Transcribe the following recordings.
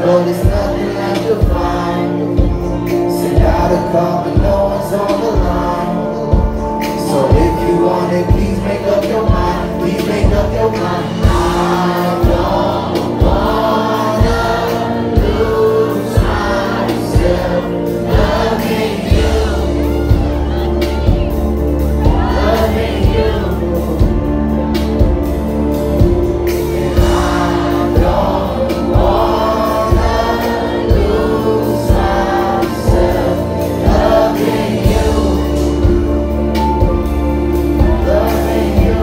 but it's nothing like divine. Send out a call, but no one's on the line. So if you want it, please make up your mind. Please make up your mind. I don't wanna lose myself loving you, loving you. And I don't wanna lose myself loving you, loving you.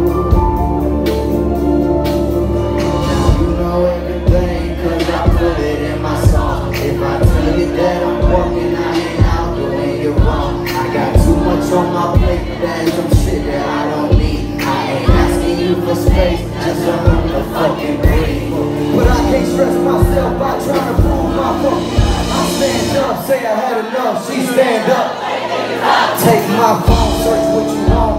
You know everything, cause I put it in my song. If I tell you that I'm working, I ain't out doing you wrong. I got too much on my plate, that's some shit that I don't need. I ain't asking you for space, just learn to fucking breathe. But I can't stress myself by trying to prove my point. I stand up, say I had enough, she stand up. Take my phone, search what you want.